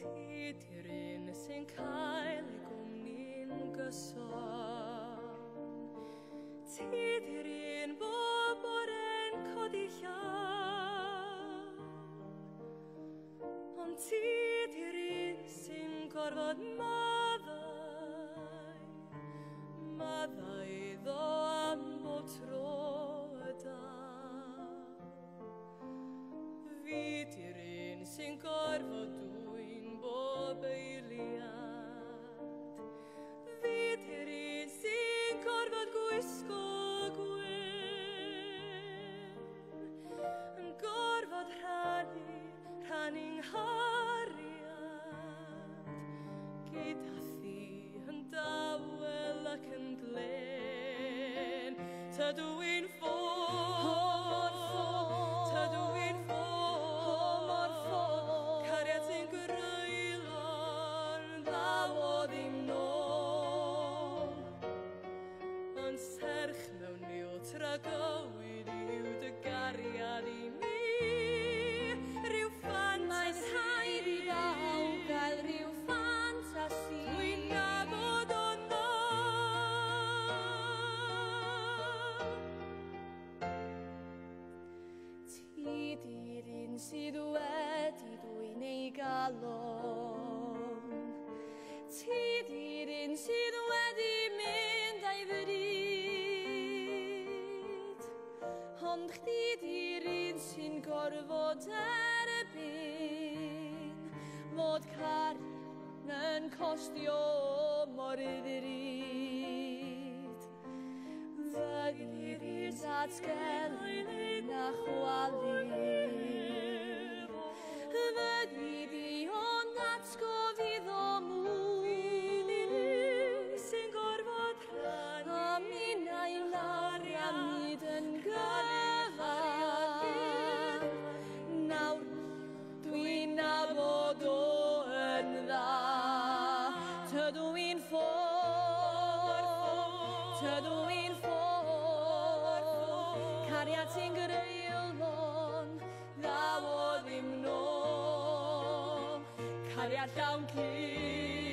Ti dirin sy'n cael ei gwmni'n gyson. Ti dirin bob oren codi llaw. Ond ti dirin sy'n gorfod maddau iddo am bob tro y daw. Fi di'r un sy'n gorfod dwyn bob eiliad. Fi di'r un sy'n gorfod gwisgo gwyn, yn gorfod rhannu'n nghariad gyda thi yn dawel ac yn glen. Tydw i'n ffôn, tydw i'n ffôn, cariad sy'n grylo'n ddawod i'm nôl. Ond serch mewn niwl tragywyd yw dy gariad i mi, rhyw ffantasi. Mae'n rhaid i bawb gael rhyw ffantasi. Dwi'n nabod ono. Ti di'r un sydd wedi dwyn ei galon. Ti di'r un sydd wedi mynd a'i ddrud. Ond chdi di'r un sy'n gorfod erbyn fod cariad yn costio mor ddrud. Fygyr i'r datgelu na chwalu. Fygyr i o'n atgofydd o mwy sy'n gorfod rhannu a minnau lawr a nid yn gyfan. Nawr dwi'n nabod o yn dda. Tydw i'n ffôn, tydw i'n ffôn, cariad sy'n grylo'n ddawod i'm nôl. Cariad llawn cyd